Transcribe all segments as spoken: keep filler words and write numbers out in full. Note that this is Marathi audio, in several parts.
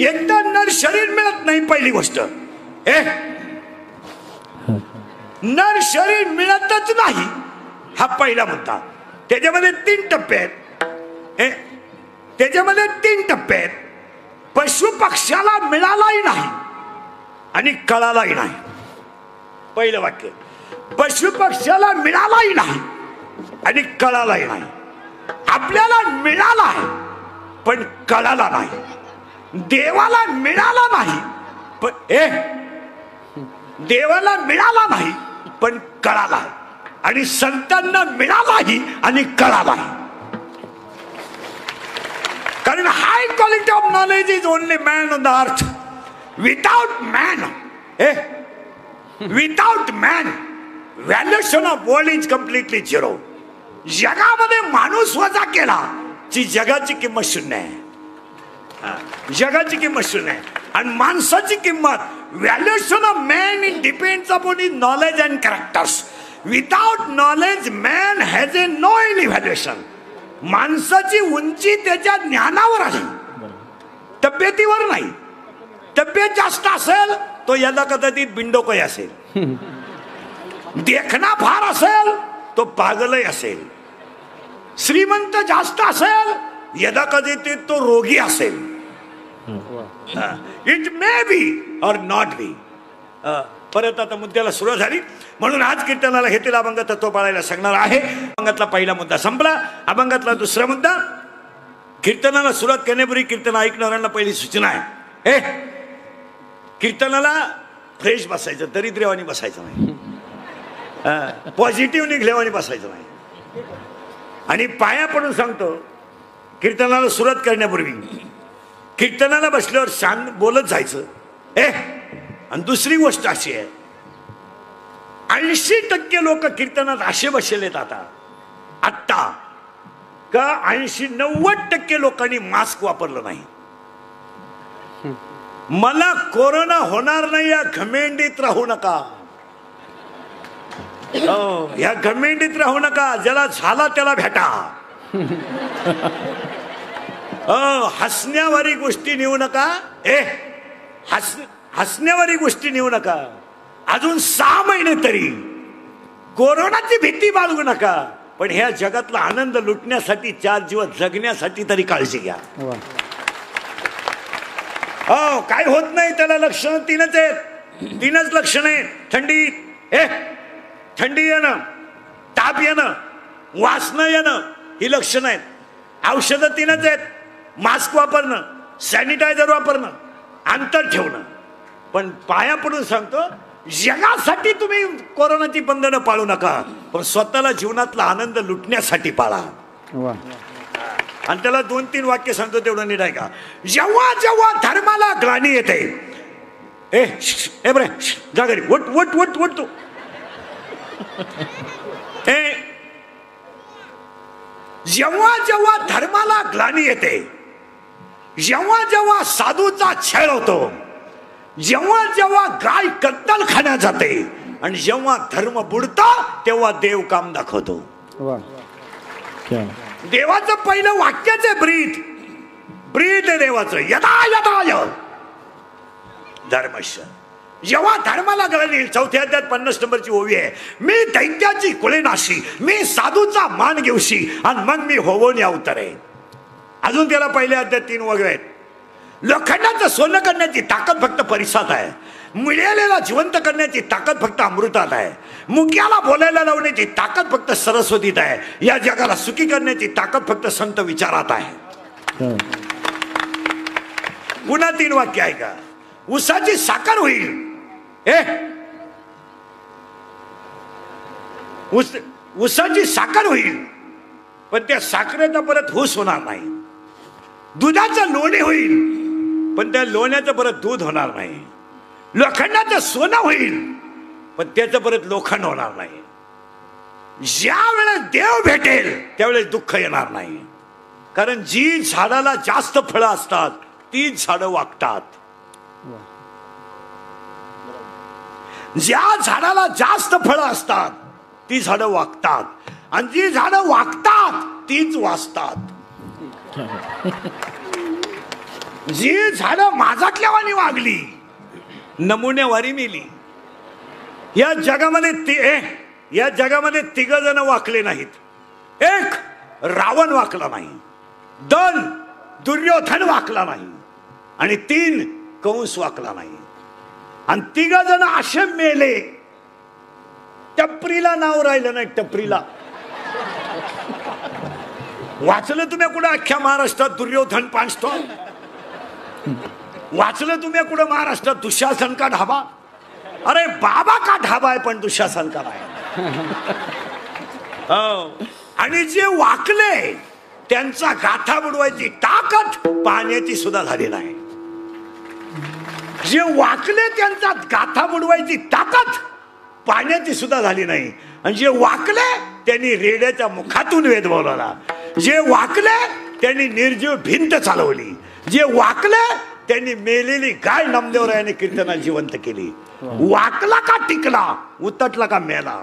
एकदा नर शरीर मिळत नाही पहिली गोष्ट. ए नर शरीर मिळतच नाही हा पहिला मुद्दा. त्याच्यामध्ये तीन टप्पे आहेत. ए त्याच्यामध्ये तीन टप्पे आहेत. पशु पक्षाला मिळालाही नाही आणि कळालाही नाही. पहिलं वाक्य पशु पक्षाला मिळालाही नाही आणि कळालाही नाही. आपल्याला मिळाला आहे पण कळाला नाही. देवाला मिळाला नाही पण ए देवाला मिळाला नाही पण कळाला आहे. आणि संतांना मिळालाही आणि कळालाही. कारण high quality of knowledge is only man on the earth. Without man a without man valuation of world is completely zero. जगामध्ये माणूस वजा केला की जगाची किंमत शून्य आहे. जगाची किंमत शून्य आहे. आणि माणसाची किंमत valuation of man it depends upon his knowledge and characters. Without knowledge man has a no any valuation. माणसाची उंची त्याच्या ज्ञानावर आहे, तब्येतीवर नाही. तब्येत जास्त असेल तो यदा कदाचित बिंडोकय असेल. देखना फार असेल तो पागलही असेल. श्रीमंत जास्त असेल यदा कदाचित तो रोगी असेल. इट मे बी और नॉट बी. परत आता मुद्द्याला सुरुवात झाली म्हणून आज कीर्तनाला घेतलेला अभंग तत्व पाळायला सांगणार आहे. अभंगातला पहिला मुद्दा संपला. अभंगातला दुसरा मुद्दा. कीर्तनाला सुरुवात करण्यापूर्वी कीर्तन ऐकणाऱ्यांना पहिली सूचना आहे. ए कीर्तनाला फ्रेश बसायचं, दरिद्रेवानी बसायचं नाही. पॉझिटिव्ह निघल्यावानी बसायचं नाही. आणि पाया पडून सांगतो कीर्तनाला सुरुवात करण्यापूर्वी कीर्तनाला बसल्यावर शांत बोलत जायचं. ए आणि दुसरी गोष्ट अशी आहे ऐंशी टक्के लोक कीर्तनात असे बसलेत आता आत्ता का ऐंशी नव्वद टक्के लोकांनी मास्क वापरलं नाही. मला कोरोना होणार नाही या घमेंडीत राहू नका. या घमेंडीत राहू नका. ज्याला झाला त्याला भेटा. हसण्यावारी गोष्टी नेऊ नका. ए हस हसण्यावारी गोष्टी नेऊ नका. अजून सहा महिने तरी कोरोनाची भीती बाळगू नका. पण ह्या जगातला आनंद लुटण्यासाठी चार दिवस जगण्यासाठी तरी काळजी घ्या. हो काय होत नाही त्याला लक्षण तीनच आहेत. तीनच लक्षण आहे. थंडी ए थंडी येणं, ताप येणं, वासना येणं ही लक्षणं आहेत. औषधं तीनच आहेत. मास्क वापरणं, सॅनिटायझर वापरणं, अंतर ठेवणं. पण पाया पडून सांगतो जगासाठी तुम्ही कोरोनाची बंधनं पाळू नका पण स्वतःला जीवनातला आनंद लुटण्यासाठी पाळा. आणि त्याला दोन तीन वाक्य सांगतो तेवढं नीट आहे का. जेव्हा जेव्हा धर्माला ग्लानी येते ए ए बरे जा घरी वट वट वट वट तू ए जेव्हा जेव्हा धर्माला ग्लानी येते, जेव्हा जेव्हा साधूचा छळ होतो, जेव्हा जेव्हा गाय कत्तल खाण्यात जाते आणि जेव्हा धर्म बुडतो तेव्हा देव काम दाखवतो. देवाचं पहिलं वाक्यच आहे ब्रीद. ब्रीद आहे देवाचं. यदा यदा धर्मश. जेव्हा धर्माला गळणी चौथ्या अध्यायात पन्नास नंबरची ओवी आहे. मी दैत्याची कुळेनाशी, मी साधूचा मान घेऊशी आणि मग मी होवून अवतरे. अजून त्याला पहिल्या अध्यायात तीन वगैरे आहेत. लोखंडाचं सोनं करण्याची ताकद फक्त परिसात आहे. मिळालेला जिवंत करण्याची ताकद फक्त अमृतात आहे. मुक्याला बोलायला लावण्याची ताकद फक्त सरस्वतीत आहे. या जगाला सुखी करण्याची ताकद फक्त संत विचारात आहे. पुन्हा तीन वाक्य आहे का. उसाची साखर होईल. ए उस उसाची साखर होईल पण त्या साखरेचा परत हुस होणार नाही. दुधाचं लोणी होईल पण त्या लोण्याचं परत दूध होणार नाही. लोखंडाचं सोनं होईल पण त्याचं परत लोखंड होणार नाही. ज्या वेळेस देव भेटेल त्यावेळेस दुःख येणार नाही. कारण जी झाडाला जास्त फळं असतात तीच झाडं वागतात. ज्या झाडाला जास्त फळं असतात ती झाडं वागतात आणि जी झाडं वागतात तीच वाचतात. जी झाडं माझातल्यावानी वागली, नमुन्यावारी मेली. या जगामध्ये ती ए या जगामध्ये तिघ जण वाकले नाहीत. एक रावण वाकला नाही, दोन दुर्योधन वाकला नाही, आणि तीन कंस वाकला नाही. आणि तिघ जण असे मेले, टपरीला नाव राहिलं नाही. टपरीला वाचलं तुम्ही कुठं अख्ख्या महाराष्ट्रात दुर्योधन पांचतो? वाचलं तुम्ही कुठं महाराष्ट्रात दुःशासन का ढाबा? अरे बाबा का ढाबा आहे पण दुःशासन का नाही. आणि जे वाकले त्यांचा गाथा बुडवायची ताकद पाण्याची सुद्धा झाली नाही. जे वाकले त्यांचा गाथा बुडवायची ताकद पाण्याची सुद्धा झाली नाही. आणि जे वाकले त्यांनी रेड्याच्या मुखातून वेद बोलवला. जे वाकले त्यांनी निर्जीव भिंत चालवली. जे वाकले त्यांनी मेलेली गाय नामदेवरायाने कीर्तनात जिवंत केली. वाकला का टिकला, उतटला का मेला.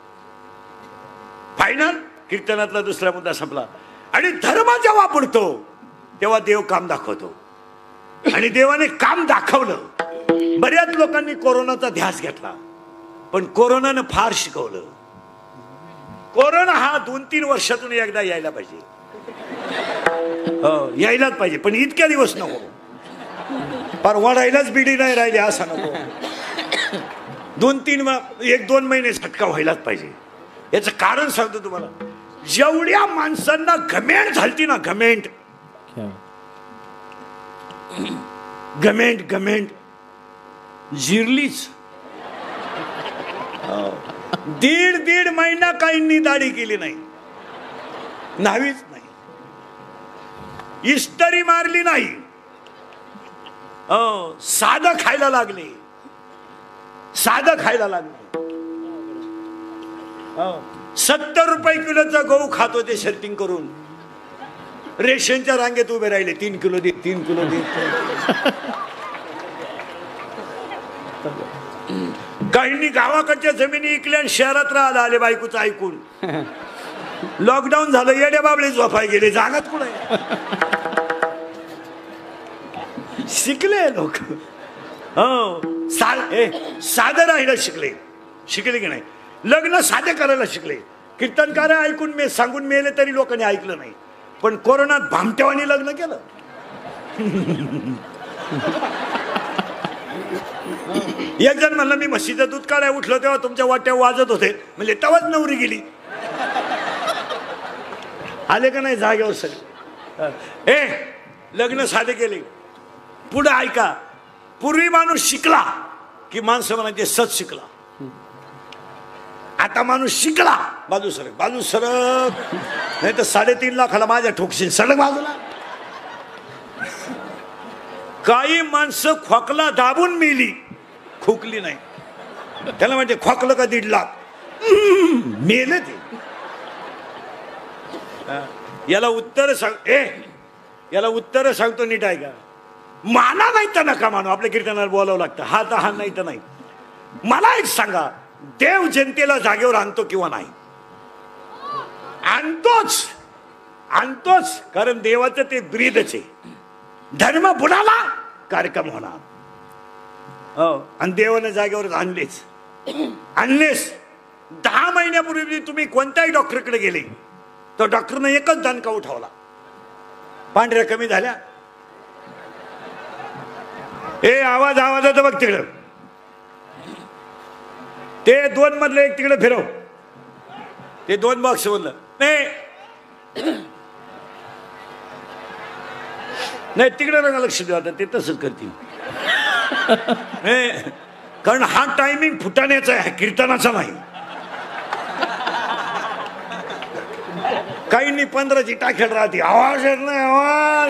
फायनल कीर्तनातला दुसरा मुद्दा संपला. आणि धर्म जेव्हा पडतो तेव्हा देव काम दाखवतो. आणि देवाने काम दाखवलं. बऱ्याच लोकांनी कोरोनाचा ध्यास घेतला, पण कोरोनानं फार शिकवलं. कोरोना हा दोन तीन वर्षातून एकदा यायला पाहिजे. हो यायलाच पाहिजे, पण इतक्या दिवस नको. पर वाढायलाच बिडी नाही राहिली असा नको. दोन तीन एक दोन महिने झटका व्हायलाच पाहिजे. याचं कारण सांगतो तुम्हाला. जेवढ्या माणसांना घमेंट झालती ना, घमेंट घमेंट घमेंट जिरलीच. दीड दीड महिना काहींनी दाढी केली नाही, नाहीच नाही, इस्त्री मारली नाही. साधं खायला लागले, साधं खायला लागले. सत्तर रुपये किलोचा गहू खात होते शर्टिंग करून. रेशनच्या रांगेत उभे राहिले, तीन किलो दे, तीन किलो दे. काहींनी गावाकडच्या जमिनी इकल्या आणि शहरात राहायला आले बायकोचं ऐकून. लॉकडाऊन झालं, येडे बाबळे झोपाय गेले, जागात कुठे. शिकले लोक. हो साधं राहायला शिकले. शिकले की नाही? लग्न साधे करायला शिकले. कीर्तनकार ऐकून मे सांगून मेले तरी लोकांनी ऐकलं नाही. पण कोरोनात भामट्यावानी लग्न केलं. एक जण म्हणलं मी म्हशीचं दूध काढाय उठलो तेव्हा तुमच्या वाट्या वाजत होते. म्हणजे तेव्हाच नवरी गेली. आले का नाही जागेवर सगळे. ए लग्न साधे केले. पुढे ऐका, पूर्वी माणूस शिकला की माणसं म्हणायचे सच शिकला. आता माणूस शिकला बाजू सरक, बाजू सरक, नाही तर साडेतीन लाखाला माझ्या ठोकशील, सडक बाजूला. काही माणसं खोकला दाबून मेली, खोकली नाही. त्याला म्हणजे खोकलं का दीड लाख मेले ते. याला उत्तर सांग. ए याला उत्तर सांगतो नीट आहे का. माना नाही तर नका मानू. आपल्या कीर्तनाला बोलावं लागतं. हा तर हा नाही तर नाही. मला एक सांगा, देव जनतेला जागेवर आणतो किंवा नाही? आणतोच, आणतोच. कारण देवाचं ते ब्रीदच आहे. धर्म बुडाला कार्यक्रम होणार. हो आणि देवाने जागेवर आणलेच आणलेच. दहा महिन्यापूर्वी तुम्ही कोणत्याही डॉक्टरकडे गेले तर डॉक्टरने एकच दणका उठवला, पांढऱ्या कमी झाल्या. ए आवाज आवाजाचं बघ तिकडं. ते दोन मधलं एक तिकडे फिरव. ते दोन बॉक्स बोललं नाही नाही तिकडे नका लक्ष देऊ. आता ते तसंच करतील. कारण हा टायमिंग फुटाण्याचा आहे, कीर्तनाचा नाही. काहींनी पंधराची टाकेल राहते, आवाज येत नाही. आवाज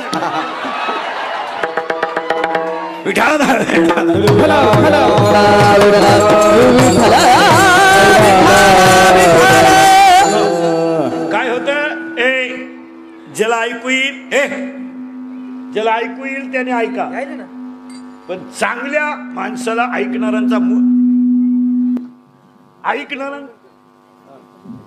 काय होत. ए ज्याला ऐकू येईल, ए ज्याला ऐकू येईल त्याने ऐका. पण चांगल्या माणसाला ऐकणाऱ्यांचा ऐकणारा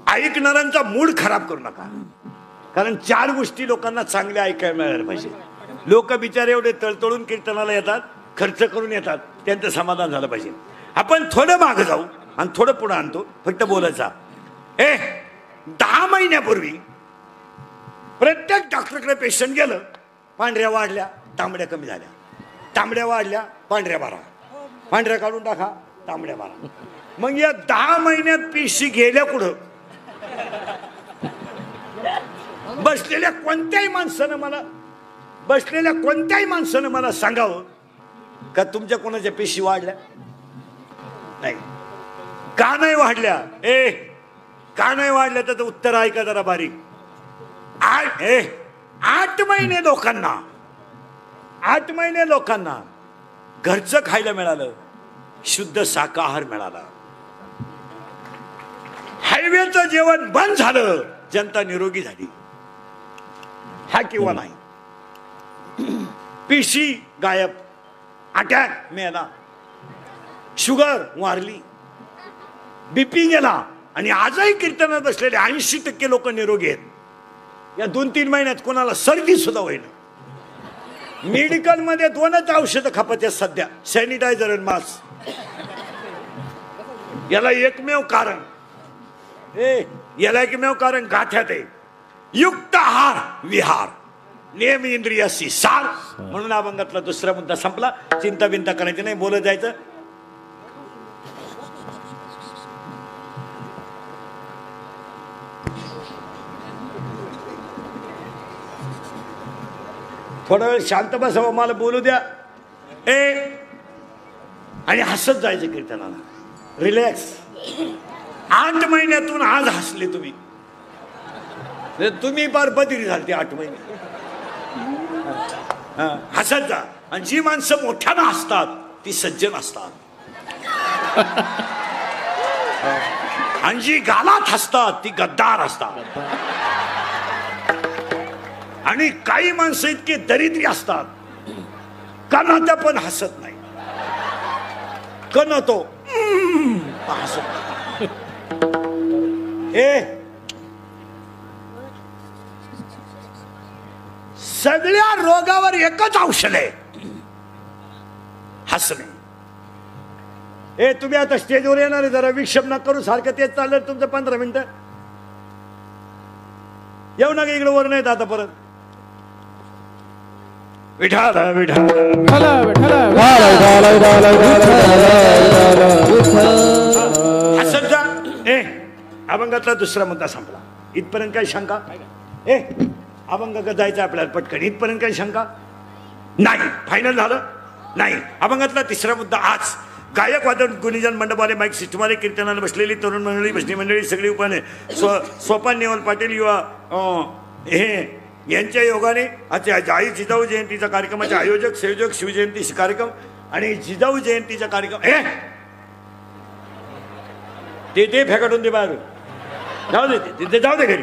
ऐकणाऱ्यांचा मूड खराब करू नका. कारण चार गोष्टी लोकांना चांगल्या ऐकायला मिळायला पाहिजे. लोक बिचारे एवढे तळतळून कीर्तनाला येतात, खर्च करून येतात, त्यांचं समाधान झालं पाहिजे. आपण थोडं मागं जाऊ आणि थोडं पुढे आणतो, फक्त बोलायचा. ए दहा महिन्यापूर्वी प्रत्येक डॉक्टरकडे पेशंट गेलं, पांढऱ्या वाढल्या, तांबड्या कमी झाल्या, तांबड्या वाढल्या, पांढऱ्या बारा, पांढऱ्या काढून टाका, तांबड्या बारा. मग या दहा महिन्यात पिशी गेल्या कुठं? बसलेल्या कोणत्याही माणसानं मला बसलेल्या कोणत्याही माणसानं मला सांगावं का तुमच्या कोणाच्या पेशी वाढल्या? नाही. का नाही वाढल्या? ए का नाही वाढल्या त्याचं उत्तर ऐका जरा बारीक. आठ ए आठ महिने लोकांना आठ महिने लोकांना घरचं खायला मिळालं, शुद्ध शाकाहार मिळाला. हायवेचं जेवण बंद झालं, जनता निरोगी झाली. हा किंवा नाही? पिशी गायब, अटॅक मेला, शुगर वारली, बीपी गेला. आणि आजही कीर्तनात बसलेले ऐंशी टक्के लोक निरोगी आहेत. या दोन तीन महिन्यात कोणाला सर्दी सुद्धा होईना. मेडिकल मध्ये दोनच औषधं खपत आहेत सध्या, सॅनिटायझर आणि मास्क. याला एकमेव कारण ए याला एकमेव कारण गाठ्यात आहे. युक्त आहार विहार, नियम इंद्रियाशी सार. म्हणून अभंगातला दुसरा मुद्दा संपला. चिंता बिंता करायची नाही, बोलत जायचं. थोडा वेळ शांत बसावं, मला बोलू द्या. ए आणि हसत जायचं कीर्तनाला, रिलॅक्स. आठ महिन्यातून आज हसले तुम्ही, तुम्ही फार बदिरी झालते आठ महिने. हसत जा. आणि जी माणसं मोठ्यानं हसतात ती सज्जन असतात, आणि जी गालात हसतात ती गद्दार असतात. आणि काही माणसं इतके दरिद्री असतात, कणात्या पण हसत नाही. कणतो हसत. ए सगळ्या रोगावर एकच औषध आहे, हसणे. ए तुम्ही आता स्टेजवर येणार आहे, जरा विक्षेप न करू. सारखं तेच चाललं तुमचं पंधरा मिनिटं. येऊ नका इकडे, वर नाहीत आता परत. विठाल विठाल हसत जा. ए अभंगातला दुसरा मुद्दा संपला. इथपर्यंत काही शंका? ए अभंग जायचं आपल्याला पटकन. इथपर्यंत काही शंका नाही? फायनल झालं नाही? अभंगातला तिसरा मुद्दा आज. गायक वादन गुणीजन मंडपाले माईक सिस्टमाले कीर्तनाला बसलेली तरुण मंडळी, भजनी मंडळी सगळी उपाने स्व सोपान नेवल पाटील युवा हे यांच्या योगाने आज आई जिजाऊ जयंतीचा कार्यक्रमाचे आयोजक संयोजक, शिवजयंती कार्यक्रम आणि जिजाऊ जयंतीचा कार्यक्रम. हे ते ते फेकाटून दे बाहेर, जाऊ दे ते, जाऊ दे घरी.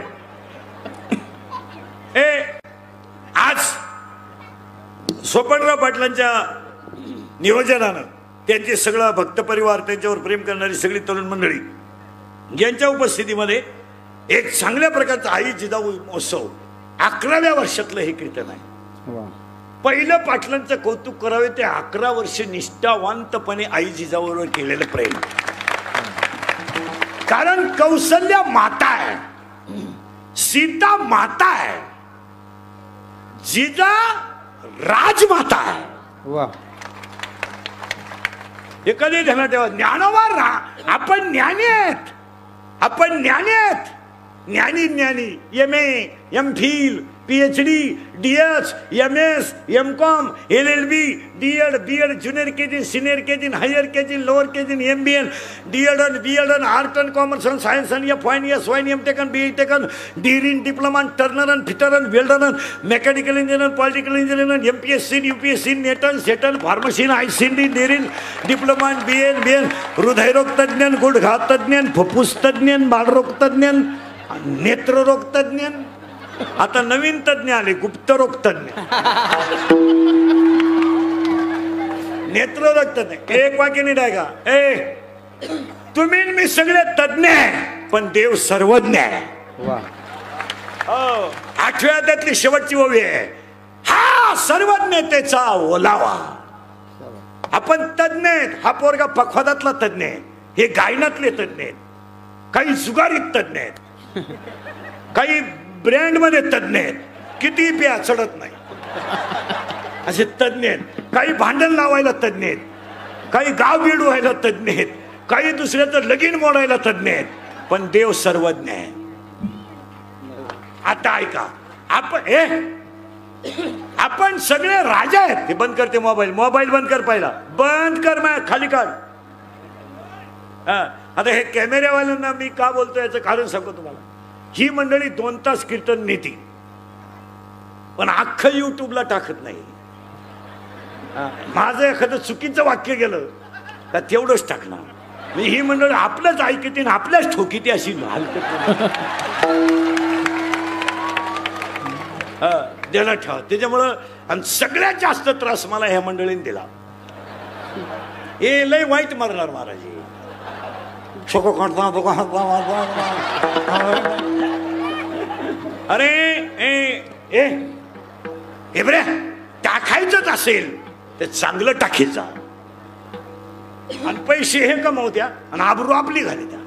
ए आज सोपनराव पाटलांच्या नियोजनानं त्यांचे सगळा भक्त परिवार, त्यांच्यावर प्रेम करणारी सगळी तरुण मंडळी यांच्या उपस्थितीमध्ये एक चांगल्या प्रकारचा आई जिजाऊ महोत्सव अकराव्या वर्षातलं हे कीर्तन आहे. पहिलं पाटलांचं कौतुक करावे ते अकरा वर्ष निष्ठावंतपणे आई जिजाऊवर केलेलं प्रेम. कारण कौसल्या माता आहे, सीता माता आहे, जिजा राजमाता आहे. हे कधी ध्यानात ठेवा. ज्ञानवार राहा. आपण ज्ञानी आहेत, आपण ज्ञानी आहेत. ज्ञानी ज्ञानी M A M Phil P H D D H M S M Com L L B D Ed B Ed junior K G senior K G higher K G lower K G M B N D Ed अन बी एड अन आर्ट अन कॉमर्स अन सायन्स अन एफ वाईन एस वाईन एम टेकन बी टेकन डिग्री डिप्लोमा टर्नर अन फिटर अन वेल्डर अन mechanical engineer political engineer M P S C U P S C नेटन सेटन फार्मसी आय सी डी डेरिन diploma B N B N हृदयरोग तज्ञ गुडघा तज्ञ फुफ्फुस तज्ञ बाळरोग तज्ञ नेत्ररोग तज्ञ. आता नवीन तज्ञ आले गुप्तरोग तज्ञ, नेत्ररोग तज्ञ. एक वाक्य नाही आहे का? ए तुम्ही मी सगळे तज्ञ आहे, पण देव सर्वज्ञ आहे. आठव्या अध्यायातली शेवटची ओवी आहे. हा सर्वज्ञतेचा ओलावा. आपण तज्ञ आहेत. हा पोरगा पखवादातला तज्ञ आहे, हे गायनातले तज्ञ आहेत, काही जुगारीत तज्ञ आहेत, काही ब्रँड मध्ये तज्ञ आहेत, किती प्या चढत नाही असे तज्ञ आहेत, काही भांडण लावायला तज्ञ आहेत, काही गाव बीड व्हायला तज्ञ आहेत, काही दुसऱ्याचं लगीन मोडायला तज्ञ आहेत. पण देव सर्वज्ञ आहे. आता ऐका, आपण ए आपण सगळे राजा आहेत. हे बंद करते मोबाईल, मोबाईल बंद कर, पहिला बंद कर, मा खाली काढ. आता हे कॅमेऱ्यावाल्यांना मी का बोलतो याचं कारण सांगतो तुम्हाला. ही मंडळी दोन तास कीर्तन नेती, पण अख्खं युट्यूबला टाकत नाही. माझं एखादं चुकीचं वाक्य गेलं का तेवढंच टाकणार. ही मंडळी आपलंच ऐकते आणि आपल्याच ठोकीते अशी हलकत देणं ठेवा. त्याच्यामुळं आणि सगळ्यात जास्त त्रास मला ह्या मंडळीने दिला. हे लय वाईट मारणार महाराज. अरे ए ए हे बरे टाकायचंच असेल ते चांगलं टाकीत जा आणि पैसे हे कमवत्या आणि आबरू आपली घाली त्या.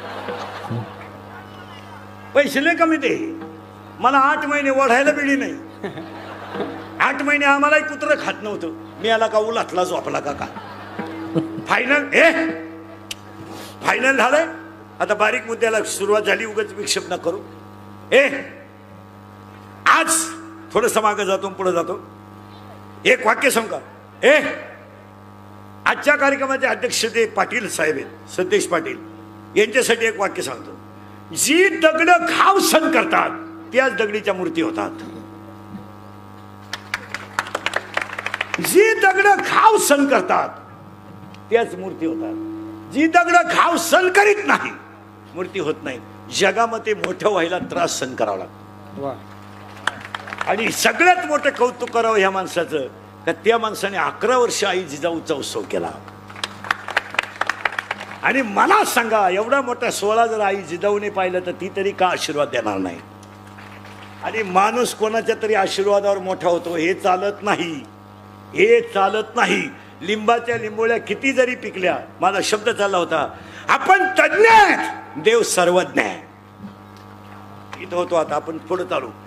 पैसे लय कमी ते. मला आठ महिने ओढायला बिडी नाही. आठ महिने आम्हालाही कुत्रं खात नव्हतं. मी आला का उलातला झोपला का का. फायनल ए फायनल झालंय. आता बारीक मुद्द्याला सुरुवात झाली. उगाच विक्षेप न करू. ए आज थोडंसं मागे जातो पुढे जातो. एक वाक्य सांगा. ए आजच्या कार्यक्रमाचे अध्यक्ष ते पाटील साहेब आहेत, सतेश पाटील, यांच्यासाठी एक वाक्य सांगतो. जी दगड घाव सण करतात त्याच दगडीच्या मूर्ती होतात. जी दगड घाव सण करतात त्याच मूर्ती होतात. जी दगड घाव सण करीत नाही मूर्ती होत नाही. जगामध्ये मोठं व्हायला त्रास सहन करावा लागतो. आणि सगळ्यात मोठं कौतुक करावं ह्या माणसाचं का त्या माणसाने अकरा वर्ष आई जिजाऊचा उत्सव केला. आणि मला सांगा, एवढा मोठा सोहळा जर आई जिजाऊने पाहिलं तर ती तरी का आशीर्वाद देणार नाही. आणि माणूस कोणाच्या तरी आशीर्वादावर मोठा होतो हे चालत नाही. हे चालत नाही. लिंबाच्या लिंबोळ्या किती जरी पिकल्या, माझा शब्द चालला होता, आपण तज्ञ, देव सर्वज्ञ. इथं होतो. आता आपण पुढे चालू.